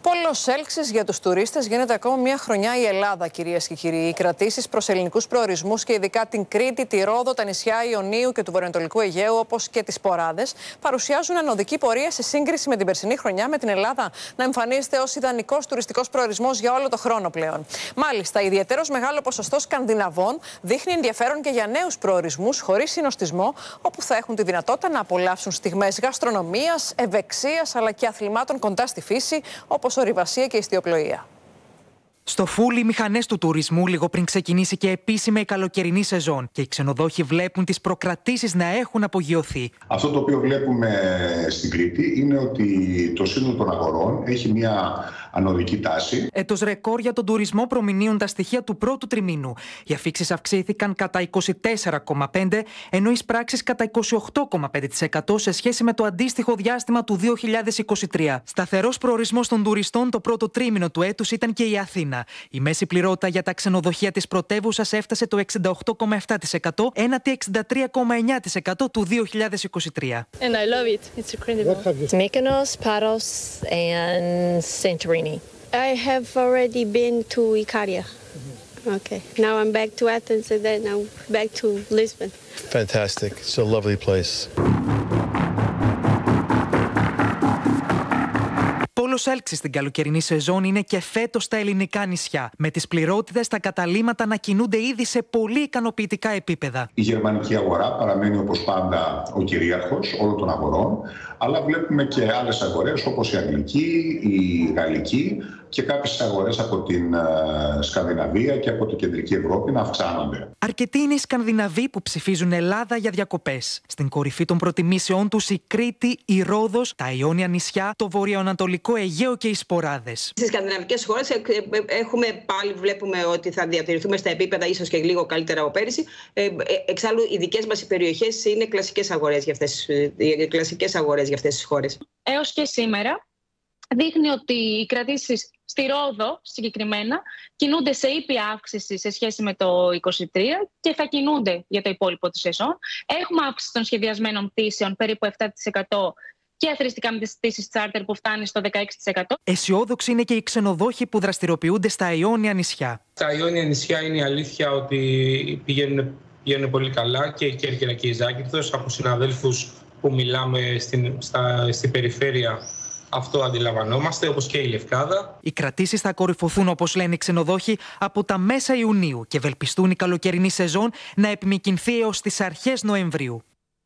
Speaker 1: Πόλος έλξης για τους τουρίστες γίνεται ακόμα μια χρονιά η Ελλάδα, κυρίες και κύριοι. Οι κρατήσεις προς ελληνικούς προορισμούς και ειδικά την Κρήτη, τη Ρόδο, τα νησιά Ιωνίου και του Βορειοανατολικού Αιγαίου, όπως και τις Ποράδες, παρουσιάζουν ανωδική πορεία σε σύγκριση με την περσινή χρονιά, με την Ελλάδα να εμφανίζεται ως ιδανικός τουριστικός προορισμός για όλο το χρόνο πλέον. Μάλιστα, ιδιαίτερος μεγάλο ποσοστό Σκανδιναβών δείχνει ενδιαφέρον και για νέους προορισμούς χωρίς συνοστισμό, όπου θα έχουν τη δυνατότητα να απολαύσουν στιγμές γαστρονομίας, ευεξίας αλλά και αθλημάτων κοντά στη φύση, όπως ορειβασία και ιστιοπλοεία.
Speaker 5: Στο Φούλι, οι μηχανές του τουρισμού λίγο πριν ξεκινήσει και επίσημα η καλοκαιρινή σεζόν και οι ξενοδόχοι βλέπουν τις προκρατήσεις να έχουν απογειωθεί.
Speaker 20: Αυτό το οποίο βλέπουμε στην Κρήτη είναι ότι το σύνολο των αγορών έχει μια ανωδική τάση.
Speaker 5: Έτος ρεκόρ για τον τουρισμό προμηνύουν τα στοιχεία του πρώτου τριμήνου. Οι αφίξεις αυξήθηκαν κατά είκοσι τέσσερα κόμμα πέντε τοις εκατό, ενώ οι πράξεις κατά είκοσι οκτώ κόμμα πέντε τοις εκατό σε σχέση με το αντίστοιχο διάστημα του δύο χιλιάδες είκοσι τρία. Σταθερός προορισμός των τουριστών το πρώτο τρίμηνο του έτους ήταν και η Αθήνα. Η μέση πληρότητα για τα ξενοδοχεία της πρωτεύουσας έφτασε το εξήντα οκτώ κόμμα επτά τοις εκατό, έναντι εξήντα τρία κόμμα εννιά τοις εκατό του δύο χιλιάδες είκοσι τρία.
Speaker 21: And I love it. It's incredible. Mykonos, Paros and Santorini. I have already been to Ikaria. Okay. Now I'm back to Athens and then I'm back to Lisbon.
Speaker 22: Fantastic. It's a lovely place.
Speaker 5: Πόλος έλξης στην καλοκαιρινή σεζόν είναι και φέτος στα ελληνικά νησιά, με τις πληρότητες στα καταλύματα να κινούνται ήδη σε πολύ ικανοποιητικά επίπεδα.
Speaker 20: Η γερμανική αγορά παραμένει όπως πάντα ο κυρίαρχος όλων των αγορών, αλλά βλέπουμε και άλλες αγορές όπως η αγγλική, η γαλλική και κάποιες αγορές από την uh, Σκανδιναβία και από την κεντρική Ευρώπη να αυξάνονται.
Speaker 5: Αρκετοί είναι οι Σκανδιναβοί που ψηφίζουν Ελλάδα για διακοπές. Στην κορυφή των προτιμήσεών τους η Κρήτη, η Ρόδος, τα Ιόνια νησιά, το βορειοανατολικό Αιγαίο και οι Σποράδες.
Speaker 23: Στις σκανδιναβικές χώρες έχουμε πάλι βλέπουμε ότι θα διατηρηθούμε στα επίπεδα ίσως και λίγο καλύτερα από πέρυσι. Εξάλλου οι δικές μας οι περιοχές είναι κλασικές αγορές για αυτές, κλασικές αγορές για αυτές τις χώρες.
Speaker 24: Έως και σήμερα δείχνει ότι οι κρατήσεις στη Ρόδο συγκεκριμένα κινούνται σε ήπια αύξηση σε σχέση με το είκοσι τρία και θα κινούνται για το υπόλοιπο της σεζόν. Έχουμε αύξηση των σχεδιασμένων πτήσεων περίπου επτά τοις εκατό και αθροιστικά με τις πτήσεις τσάρτερ που φτάνει στο δεκαέξι τοις εκατό.
Speaker 5: Αισιόδοξοι είναι και οι ξενοδόχοι που δραστηριοποιούνται στα Ιόνια νησιά.
Speaker 25: Τα Ιόνια νησιά είναι η αλήθεια ότι πηγαίνουν, πηγαίνουν πολύ καλά, και η Κέρκυρα και η Ζάκυνθος. Από συναδέλφους που μιλάμε στην, στα, στην περιφέρεια αυτό αντιλαμβανόμαστε, όπως και η Λευκάδα.
Speaker 5: Οι κρατήσεις θα κορυφωθούν, όπως λένε οι ξενοδόχοι, από τα μέσα Ιουνίου και ευελπιστούν η καλοκαιρινή σεζόν να επιμηκυνθεί έως τις αρχές Νοεμβρίου.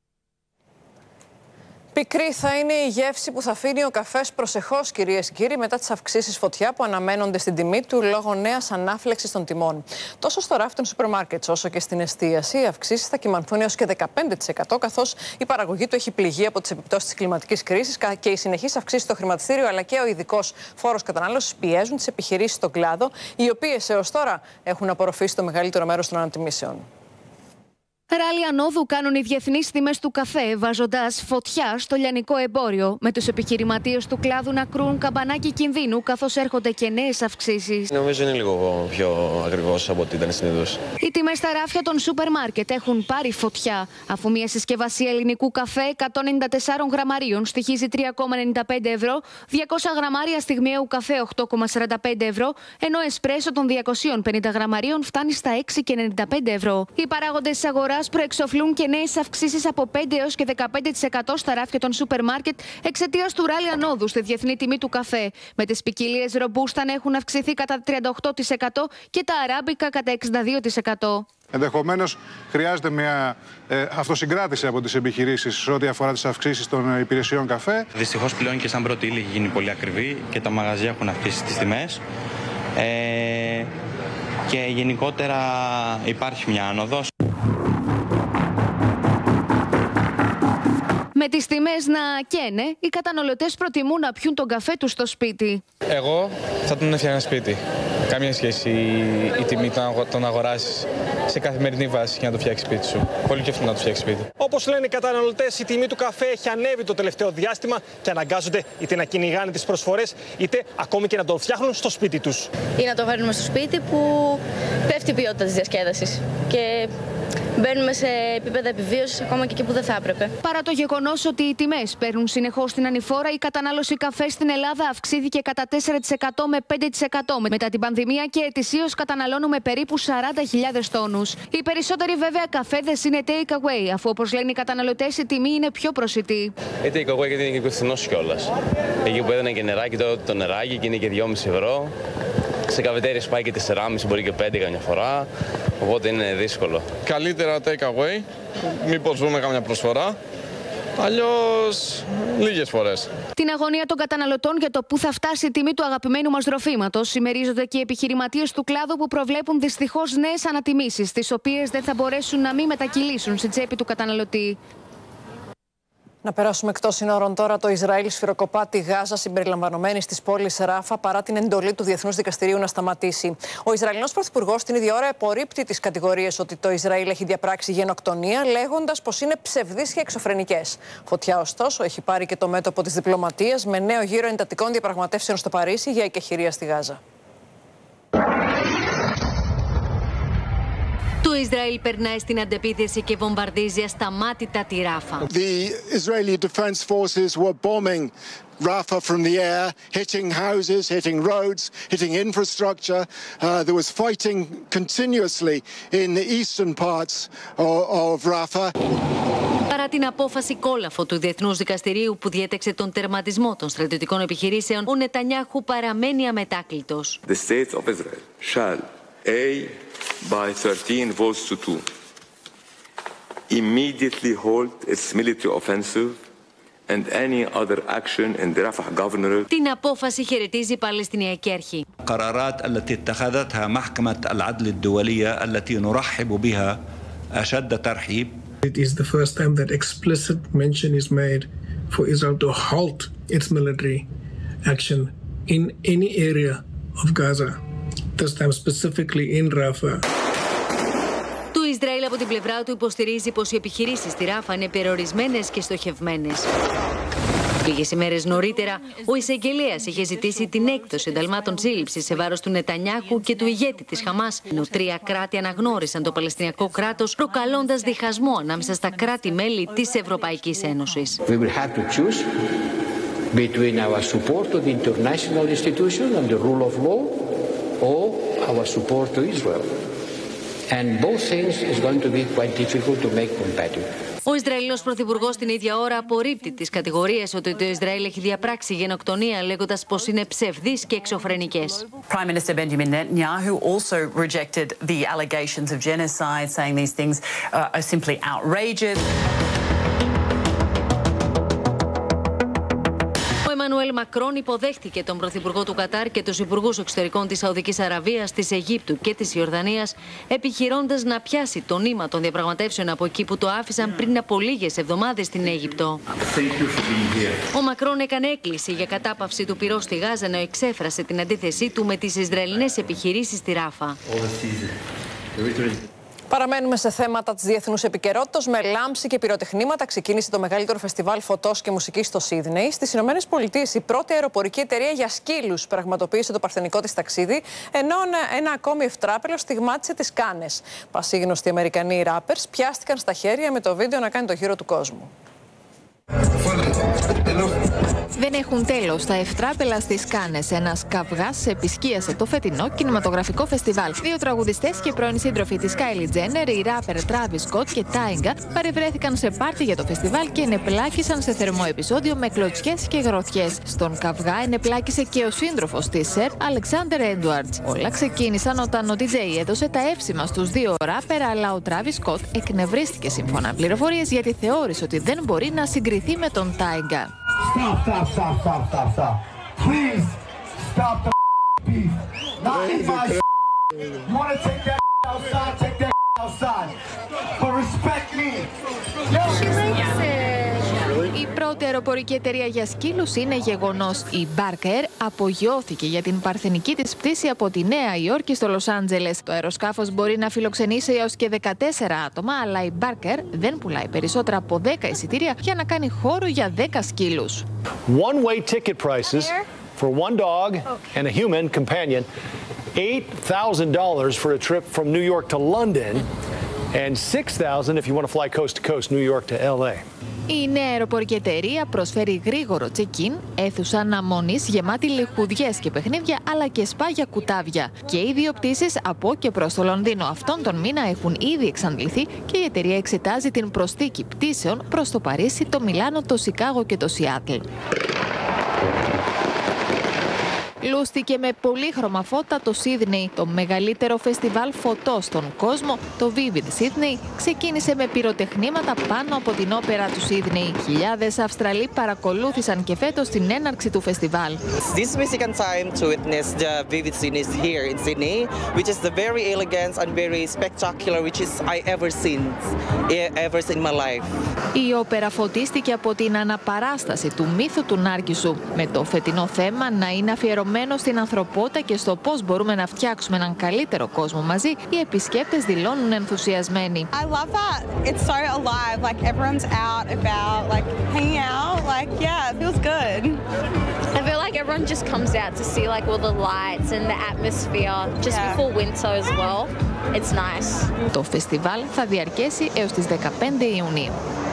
Speaker 1: Πικρή θα είναι η γεύση που θα αφήνει ο καφές προσεχώς, κυρίες και κύριοι, μετά τις αυξήσεις φωτιά που αναμένονται στην τιμή του λόγω νέας ανάφλεξης των τιμών. Τόσο στο ράφι των σούπερ μάρκετ όσο και στην εστίαση, οι αυξήσεις θα κυμανθούν έως και δεκαπέντε τοις εκατό, καθώς η παραγωγή του έχει πληγεί από τις επιπτώσεις της κλιματικής κρίσης και οι συνεχείς αυξήσεις στο χρηματιστήριο αλλά και ο ειδικός φόρος κατανάλωσης πιέζουν τις επιχειρήσεις στον κλάδο, οι οποίες έως τώρα έχουν απορροφήσει το μεγαλύτερο μέρος των ανατιμήσεων.
Speaker 3: Ράλι ανόδου κάνουν οι διεθνείς τιμές του καφέ, βάζοντας φωτιά στο λιανικό εμπόριο, με τους επιχειρηματίες του κλάδου να κρούν καμπανάκι κινδύνου, καθώς έρχονται και νέες αυξήσεις.
Speaker 26: Νομίζω είναι λίγο πιο ακριβώς από ό,τι ήταν συνήθως.
Speaker 3: Οι τιμές στα ράφια των σούπερ μάρκετ έχουν πάρει φωτιά, αφού μια συσκευασία ελληνικού καφέ εκατόν ενενήντα τέσσερα γραμμαρίων στοιχίζει τρία κόμμα ενενήντα πέντε ευρώ, διακόσια γραμμάρια στιγμιαίου καφέ οκτώ κόμμα σαράντα πέντε ευρώ, ενώ εσπρέσο των διακοσίων πενήντα γραμμαρίων φτάνει στα έξι κόμμα ενενήντα πέντε ευρώ. Οι παράγοντες της αγοράς προεξοφλούν και νέες αυξήσεις από πέντε έως και δεκαπέντε τοις εκατό στα ράφια των σούπερ μάρκετ εξαιτίας του ράλι ανόδου στη διεθνή τιμή του καφέ. Με τις ποικιλίες ρομπούστα να έχουν αυξηθεί κατά τριάντα οκτώ τοις εκατό και τα αράμπικα κατά εξήντα δύο τοις εκατό.
Speaker 27: Ενδεχομένως χρειάζεται μια ε, αυτοσυγκράτηση από τις επιχειρήσεις σε ό,τι αφορά τις αυξήσεις των υπηρεσιών καφέ.
Speaker 28: Δυστυχώς πλέον και σαν πρώτη ύλη έχει γίνει πολύ ακριβή και τα μαγαζιά έχουν αυξήσει τις τιμές. Ε, και γενικότερα υπάρχει μια άνοδος.
Speaker 3: Με τις τιμές να καίνε, οι καταναλωτές προτιμούν να πιούν τον καφέ τους στο σπίτι.
Speaker 29: Εγώ θα τον έφτιανα σπίτι. Καμία σχέση η τιμή τον αγοράσεις σε καθημερινή βάση για να το φτιάξεις σπίτι σου. Πολύ κέφτο να το φτιάξεις σπίτι.
Speaker 30: Όπως λένε οι καταναλωτές, η τιμή του καφέ έχει ανέβει το τελευταίο διάστημα και αναγκάζονται είτε να κυνηγάνε τις προσφορές, είτε ακόμη και να το φτιάχνουν στο σπίτι τους.
Speaker 21: Ή να το φέρνουμε στο σπίτι που πέφτει η ποιότητα της διασκέδασης. Και μπαίνουμε σε επίπεδα επιβίωσης ακόμα και εκεί που δεν θα έπρεπε.
Speaker 3: Παρά το γεγονός ότι οι τιμές παίρνουν συνεχώς την ανηφόρα, η κατανάλωση καφέ στην Ελλάδα αυξήθηκε κατά τέσσερα τοις εκατό με πέντε τοις εκατό μετά την πανδημία και ετησίως καταναλώνουμε περίπου σαράντα χιλιάδες τόνους. Οι περισσότεροι βέβαια καφέδες είναι take away, αφού όπως λένε οι καταναλωτές η τιμή είναι πιο προσιτή.
Speaker 2: Ε, take away γιατί είναι και πιο φθηνός κιόλας. Εκεί που έδινε και νεράκι, τώρα το νεράκι και είναι και δυόμισι ευρώ. Σε καφετέρειες πάει και τεσσεράμισι, μπορεί και πέντε καμιά φορά. Οπότε είναι δύσκολο.
Speaker 22: Καλύτερα take away, μήπως βρούμε καμιά προσφορά. Αλλιώς λίγες φορές.
Speaker 3: Την αγωνία των καταναλωτών για το πού θα φτάσει η τιμή του αγαπημένου μας τροφήματος συμμερίζονται και οι επιχειρηματίες του κλάδου που προβλέπουν δυστυχώς νέες ανατιμήσεις, τις οποίες δεν θα μπορέσουν να μην μετακυλήσουν στην τσέπη του καταναλωτή.
Speaker 1: Να περάσουμε εκτός συνόρων τώρα. Το Ισραήλ σφυροκοπά τη Γάζα συμπεριλαμβανομένη της πόλης Ράφα παρά την εντολή του Διεθνούς Δικαστηρίου να σταματήσει. Ο Ισραηλινός Πρωθυπουργός την ίδια ώρα απορρίπτει τις κατηγορίες ότι το Ισραήλ έχει διαπράξει γενοκτονία, λέγοντας πως είναι ψευδείς και εξωφρενικές. Φωτιά, ωστόσο, έχει πάρει και το μέτωπο της διπλωματίας με νέο γύρο εντατικών διαπραγματεύσεων στο Παρίσι για εκεχηρία στη Γάζα.
Speaker 4: Το Ισραήλ περνάει στην αντεπίθεση και βομβαρδίζει ασταμάτητα τη Ράφα.
Speaker 6: The Israeli Defense Forces were bombing Rafah from the air, hitting houses, hitting roads, hitting infrastructure. Uh, there was fighting continuously in the eastern parts of, of Rafah.
Speaker 4: Παρά την απόφαση κόλαφο του Διεθνούς Δικαστηρίου που διέταξε τον τερματισμό των στρατιωτικών επιχειρήσεων, ο Νετανιάχου παραμένει αμετάκλητος.
Speaker 7: The state of Israel shall A by thirteen votes to two immediately halt its military offensive and any other action in the Rafah governorate.
Speaker 4: Την απόφαση χαιρετίζει η Παλαιστινιακή Αρχή.
Speaker 8: القرارات التي اتخذتها محكمة العدل الدولية التي نرحب بها أشد ترحيب.
Speaker 9: It is the first time that explicit mention is made for Israel to halt its military action in any area of Gaza. This time specifically in Rafah.
Speaker 4: Το Ισραήλ από την πλευρά του υποστηρίζει πως οι επιχειρήσεις στη Ράφα είναι περιορισμένες και στοχευμένες. Λίγες ημέρες νωρίτερα, ο εισαγγελέας είχε ζητήσει την έκδοση ενταλμάτων σύλληψης σε βάρος του Νετανιάχου και του ηγέτη της Χαμάς, ενώ τρία κράτη αναγνώρισαν το Παλαιστινιακό κράτος, προκαλώντας διχασμό ανάμεσα στα κράτη-μέλη της Ευρωπαϊκής Ένωσης.
Speaker 10: We will have to choose between our support to the international institution and the rule of law or our support to Israel. And both things is going to be quite difficult to make compatible.
Speaker 4: Ο Ισραηλινός Πρωθυπουργός την ίδια ώρα απορρίπτει τις κατηγορίες ότι το Ισραήλ έχει διαπράξει γενοκτονία, λέγοντας πως είναι ψευδείς και εξωφρενικές.
Speaker 11: Prime Minister Benjamin Netanyahu also rejected the allegations of genocide, saying these things are simply outrageous.
Speaker 4: Ο Εμμανουέλ Μακρόν υποδέχτηκε τον Πρωθυπουργό του Κατάρ και τους Υπουργούς Εξωτερικών της Σαουδικής Αραβίας, της Αιγύπτου και της Ιορδανίας, επιχειρώντας να πιάσει το νήμα των διαπραγματεύσεων από εκεί που το άφησαν πριν από λίγες εβδομάδες στην Αίγυπτο. Ο Μακρόν έκανε έκκληση για κατάπαυση του πυρός στη Γάζα, ενώ εξέφρασε την αντίθεσή του με τις Ισραηλινές επιχειρήσεις στη Ράφα.
Speaker 1: Παραμένουμε σε θέματα της διεθνούς επικαιρότητας. Με λάμψη και πυροτεχνήματα ξεκίνησε το μεγαλύτερο φεστιβάλ φωτός και μουσικής στο Σίδνεϊ. Στις Ηνωμένες Πολιτείες, η πρώτη αεροπορική εταιρεία για σκύλους πραγματοποίησε το παρθενικό της ταξίδι, ενώ ένα ακόμη ευτράπελο στιγμάτισε τις Κάνες. Πασίγνωστοι Αμερικανοί ράπερς πιάστηκαν στα χέρια με το βίντεο να κάνει το γύρο του κόσμου.
Speaker 12: Δεν έχουν τέλος τα ευτράπελα στις Κάνες. Ένας καυγάς επισκίασε το φετινό κινηματογραφικό φεστιβάλ. Δύο τραγουδιστές και πρώην σύντροφοι της Kylie Jenner, οι ράπερ Travis Scott και Tyga, παρευρέθηκαν σε πάρτι για το φεστιβάλ και ενεπλάκησαν σε θερμό επεισόδιο με κλωτσιές και γροθιές. Στον καυγά ενεπλάκησε και ο σύντροφος της Σερ, Alexander Edwards. Όλα ξεκίνησαν όταν ο ντι τζέι έδωσε τα εύσημα στους δύο ράπερ, αλλά ο Travis Scott εκνευρίστηκε σύμφωνα πληροφορίες γιατί θεώρησε ότι δεν μπορεί να συγκριθεί με τον Tyga.
Speaker 13: Stop, stop, stop, stop, stop, stop. Please stop the beef. Not in my You want to take that outside, take that outside. But respect me.
Speaker 12: Η πρώτη αεροπορική εταιρεία για σκύλους είναι γεγονός. Η Barker απογειώθηκε για την παρθενική της πτήση από τη Νέα Υόρκη στο Λος Άντζελες. Το αεροσκάφος μπορεί να φιλοξενήσει έως και δεκατέσσερα άτομα, αλλά η Barker δεν πουλάει περισσότερα από δέκα εισιτήρια για να κάνει χώρο για δέκα σκύλους.
Speaker 30: One-way ticket prices for one dog and a human companion, eight thousand dollars for a trip from New York to London,
Speaker 14: and six thousand if you want to fly coast to coast, New York to L A.
Speaker 12: Η νέα αεροπορική εταιρεία προσφέρει γρήγορο check-in, αίθουσα αναμονής γεμάτη λιχουδιές και παιχνίδια, αλλά και σπα για κουτάβια. Και οι δύο πτήσεις από και προς το Λονδίνο αυτόν τον μήνα έχουν ήδη εξαντληθεί και η εταιρεία εξετάζει την προσθήκη πτήσεων προς το Παρίσι, το Μιλάνο, το Σικάγο και το Σιάτλ. Λούστηκε με πολύχρωμα φώτα το Σίδνεϊ, το μεγαλύτερο φεστιβάλ φωτός στον κόσμο. Το Vivid Sydney ξεκίνησε με πυροτεχνήματα πάνω από την όπερα του Σίδνεϊ. Χιλιάδες Αυστραλοί παρακολούθησαν και φέτος την έναρξη του φεστιβάλ.
Speaker 15: This is my second time to witness the Vivid Sydney here in Sydney, which is the very elegant and very spectacular, which is I ever seen, ever seen in my life.
Speaker 12: Η όπερα φωτίστηκε από την αναπαράσταση του μύθου του Νάρκισσου, με το φετινό θέμα να είναι αφιερωμένο στην ανθρωπότητα και στο πώς μπορούμε να φτιάξουμε έναν καλύτερο κόσμο μαζί. Οι επισκέπτες δηλώνουν ενθουσιασμένοι.
Speaker 16: I love that. It's so alive. Like everyone's out about, like hanging out. Like yeah, it feels good.
Speaker 17: I feel like everyone just comes out to see like all the lights and the atmosphere just yeah. before winter as well. It's nice.
Speaker 12: Το φεστιβάλ θα διαρκέσει έως τις δεκαπέντε Ιουνίου.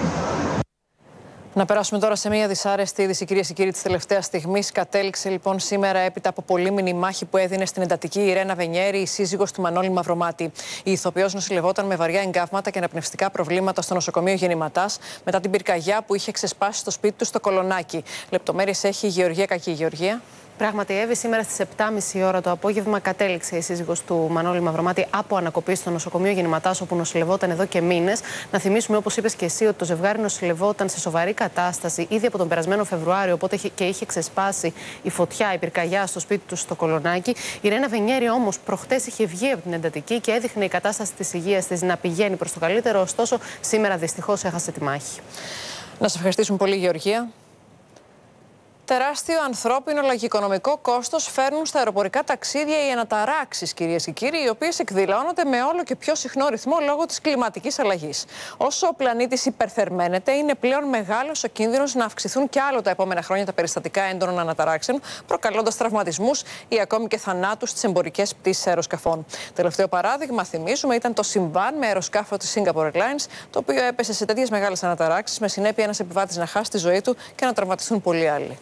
Speaker 1: Να περάσουμε τώρα σε μια δυσάρεστη είδηση, κυρίες και κύριοι, της τελευταίας στιγμής. Κατέληξε λοιπόν σήμερα, έπειτα από πολύμηνη μάχη που έδινε στην εντατική η Ιρένα Βενιέρη, η σύζυγος του Μανώλη Μαυρομάτη. Η ηθοποιός νοσηλευόταν με βαριά εγκάβματα και αναπνευστικά προβλήματα στο νοσοκομείο Γεννηματάς μετά την πυρκαγιά που είχε ξεσπάσει στο σπίτι του στο Κολονάκι. Λεπτομέρειες έχει η Γεωργία Κακή. Γεωργία.
Speaker 18: Πράγματι, Εύη, σήμερα στις επτά και μισή ώρα το απόγευμα κατέληξε η σύζυγος του Μανώλη Μαυρομάτη από ανακοπή στο νοσοκομείο Γεννηματάς, όπου νοσηλευόταν εδώ και μήνες. Να θυμίσουμε, όπως είπες και εσύ, ότι το ζευγάρι νοσηλευόταν σε σοβαρή κατάσταση ήδη από τον περασμένο Φεβρουάριο, οπότε και είχε ξεσπάσει η φωτιά, η πυρκαγιά στο σπίτι του στο Κολονάκι. Η Ιρένα Βενιέρη όμως προχτές είχε βγει από την εντατική και έδειχνε η κατάσταση της υγείας της να πηγαίνει προς το καλύτερο. Ωστόσο, σήμερα δυστυχώς έχασε τη μάχη.
Speaker 1: Να σε ευχαριστήσουμε πολύ, Γεωργία. Τεράστιο ανθρώπινο αλλά και οικονομικό κόστος φέρνουν στα αεροπορικά ταξίδια οι αναταράξεις, κυρίες και κύριοι, οι οποίες εκδηλώνονται με όλο και πιο συχνό ρυθμό λόγω της κλιματικής αλλαγής. Όσο ο πλανήτης υπερθερμαίνεται, είναι πλέον μεγάλος ο κίνδυνος να αυξηθούν κι άλλο τα επόμενα χρόνια τα περιστατικά έντονων αναταράξεων, προκαλώντας τραυματισμούς ή ακόμη και θανάτους στις εμπορικές πτήσεις αεροσκαφών. Τελευταίο παράδειγμα, θυμίζουμε, ήταν το συμβάν με αεροσκάφο της Singapore Airlines, το οποίο έπεσε σε τέτοιες μεγάλες αναταράξεις, με συνέπεια ένας επιβάτης να χάσει τη ζωή του και να τραυματιστούν πολλοί άλλοι.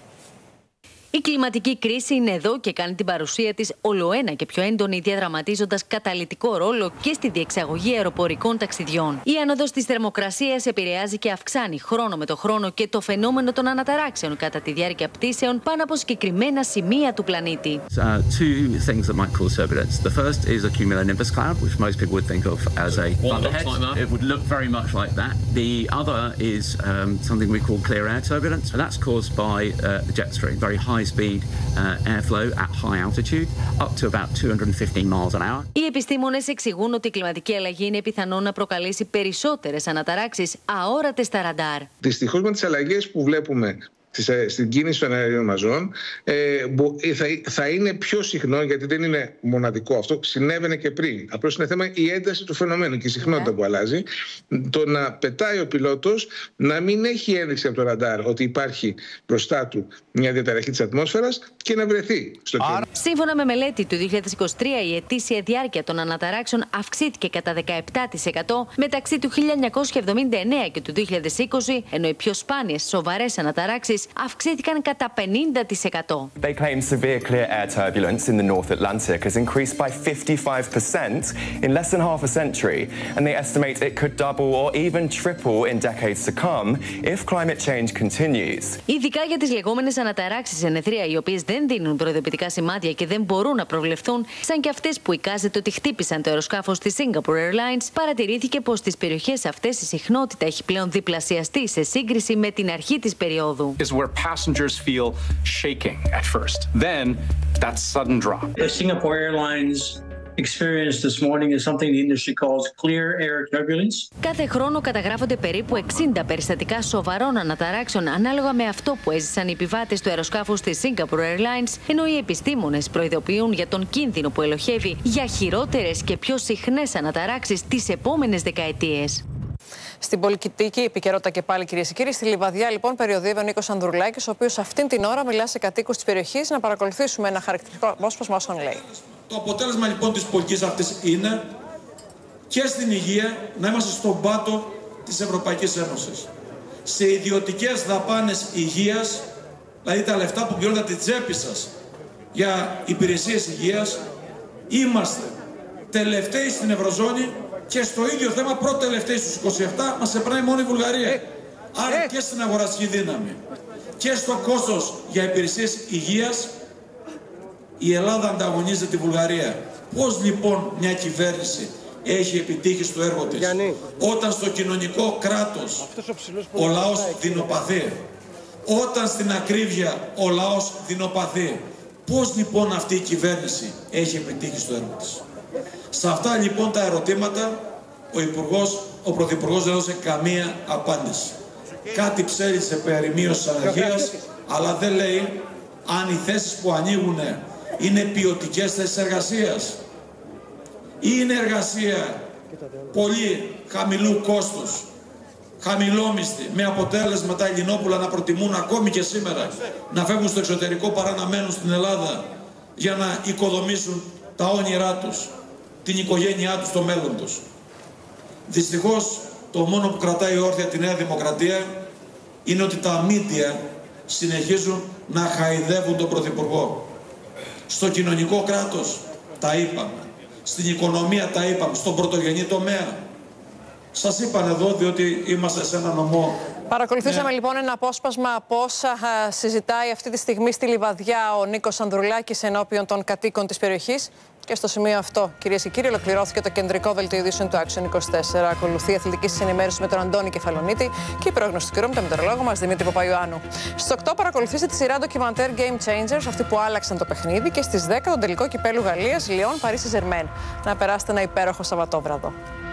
Speaker 4: Η κλιματική κρίση είναι εδώ και κάνει την παρουσία της ολοένα και πιο έντονη, διαδραματίζοντας καταλυτικό ρόλο και στη διεξαγωγή αεροπορικών ταξιδιών. Η άνοδος της θερμοκρασίας επηρεάζει και αυξάνει χρόνο με το χρόνο και το φαινόμενο των αναταράξεων κατά τη διάρκεια πτήσεων πάνω από συγκεκριμένα σημεία του πλανήτη.
Speaker 19: Uh, two things that might cause turbulence. The first is a cumulonimbus cloud, which most people would think of as a thunderhead. Like it would look very much like that. The other is um, something we call clear air turbulence, and that's caused by uh, the jet stream, very high speed uh, airflow at high altitude, up to about two hundred fifteen miles an hour.
Speaker 4: Οι επιστήμονες εξηγούν ότι η κλιματική αλλαγή είναι πιθανό να προκαλέσει περισσότερες αναταράξεις αόρατες στα ραντάρ.
Speaker 20: Δυστυχώς, με τις αλλαγές που βλέπουμε στην κίνηση των αερίων μαζών, ε, θα, θα είναι πιο συχνό, γιατί δεν είναι μοναδικό αυτό, συνέβαινε και πριν. Απλώς είναι θέμα η ένταση του φαινομένου και η συχνότητα yeah. που αλλάζει. Το να πετάει ο πιλότος, να μην έχει ένδειξη από το ραντάρ ότι υπάρχει μπροστά του μια διαταραχή της ατμόσφαιρας και να βρεθεί στο κέντρο.
Speaker 4: Σύμφωνα με μελέτη του δύο χιλιάδες είκοσι τρία, η ετήσια διάρκεια των αναταράξεων αυξήθηκε κατά δεκαεπτά τοις εκατό μεταξύ του χίλια εννιακόσια εβδομήντα εννέα και του δύο χιλιάδες είκοσι, ενώ οι πιο σπάνιες σοβαρές αναταράξεις αυξήθηκαν κατά πενήντα τοις εκατό.
Speaker 23: They claim severe clear air turbulence in the North Atlantic has increased by fifty-five percent in less than half a century, and they estimate it could double or even triple in decades to come if climate change continues.
Speaker 4: Ειδικά για τις λεγόμενες αναταράξεις σε νεθρία, οι οποίες δεν δίνουν προειδοποιητικά σημάδια και δεν μπορούν να προβλεφθούν, σαν και αυτές που εικάζεται ότι χτύπησαν το αεροσκάφος της Singapore Airlines, παρατηρήθηκε πως στις περιοχές αυτές η συχνότητα έχει πλέον διπλασιαστεί σε σύγκριση με την αρχή της περίοδου.
Speaker 24: Passengers feel shaking at first. Then that sudden drop.
Speaker 25: The Singapore Airlines experience this morning is something the industry calls clear air turbulence.
Speaker 4: Κάθε χρόνο καταγράφονται περίπου εξήντα περιστατικά σοβαρών αναταράξεων ανάλογα με αυτό που έζησαν οι επιβάτες του αεροσκάφους της Singapore Airlines, ενώ οι επιστήμονες προειδοποιούν για τον κίνδυνο που ελοχεύει για χειρότερες και πιο συχνές αναταράξεις τις επόμενες δεκαετίες.
Speaker 1: Στην πολιτική επικαιρότητα και πάλι, κυρίες και κύριοι, στη Λιβαδιά, λοιπόν, περιοδεύει ο Νίκος Ανδρουλάκης, ο οποίος αυτήν την ώρα μιλά σε κατοίκους της περιοχής. Να παρακολουθήσουμε ένα χαρακτηριστικό απόσπασμα όσων λέει.
Speaker 31: Το αποτέλεσμα λοιπόν της πολιτικής αυτής είναι
Speaker 2: και στην υγεία να είμαστε στον πάτο της Ευρωπαϊκής Ένωσης. Σε ιδιωτικές δαπάνες υγείας, δηλαδή τα λεφτά που πληρώνετε την τσέπη σας για υπηρεσίες υγείας, είμαστε τελευταίοι στην Ευρωζώνη και στο ίδιο θέμα πρώτο-τελευταίοι στους είκοσι επτά, μας επράει μόνο η Βουλγαρία. Ε, Άρα ε. και στην αγοραστική δύναμη και στο κόστος για υπηρεσίες υγείας η Ελλάδα ανταγωνίζεται τη Βουλγαρία. Πώς λοιπόν μια κυβέρνηση έχει επιτύχει στο έργο της, Γιάννη, όταν στο κοινωνικό κράτος ο λαός δεινοπαθεί, όταν στην ακρίβεια ο λαός δεινοπαθεί, πώς λοιπόν αυτή η κυβέρνηση έχει επιτύχει στο έργο της? Σε αυτά λοιπόν τα ερωτήματα ο Υπουργός, ο Πρωθυπουργός δεν έδωσε καμία απάντηση. Κάτι ψέλισε περί μείωσης ανεργίας, αλλά δεν λέει αν οι θέσεις που ανοίγουν είναι ποιοτικές θέσεις εργασίας ή είναι εργασία πολύ χαμηλού κόστους, χαμηλόμισθη, με αποτέλεσμα τα Ελληνόπουλα να προτιμούν ακόμη και σήμερα να φεύγουν στο εξωτερικό παρά να μένουν στην Ελλάδα για να οικοδομήσουν τα όνειρά τους, την οικογένειά τους, το μέλλον τους. Δυστυχώς το μόνο που κρατάει όρθια τη Νέα Δημοκρατία είναι ότι τα μίντια συνεχίζουν να χαϊδεύουν τον Πρωθυπουργό. Στο κοινωνικό κράτος τα είπαμε, στην οικονομία τα είπαμε, στον πρωτογενή τομέα. Σας είπαν εδώ διότι είμαστε σε ένα νομό.
Speaker 1: Παρακολουθήσαμε ναι. λοιπόν ένα απόσπασμα από όσα συζητάει αυτή τη στιγμή στη Λιβαδιά ο Νίκος Ανδρουλάκης ενώπιον των κατοίκων της περιοχής. Και στο σημείο αυτό, κυρίες και κύριοι, ολοκληρώθηκε το κεντρικό δελτίο ειδήσεων του Action είκοσι τέσσερα. Ακολουθεί η αθλητική συνενημέρωση με τον Αντώνη Κεφαλονίτη και η πρόγνωση του καιρού με τον μετεωρολόγο μας Δημήτρη Παπαϊωάννου. Στις οκτώ παρακολουθήστε τη σειρά ντοκιμαντέρ Game Changers, αυτοί που άλλαξαν το παιχνίδι, και στις δέκα τον τελικό κυπέλου Γαλλίας Λιόν Παρίσι Ζερμέν. Να περάσετε ένα υπέροχο Σαββατόβραδο.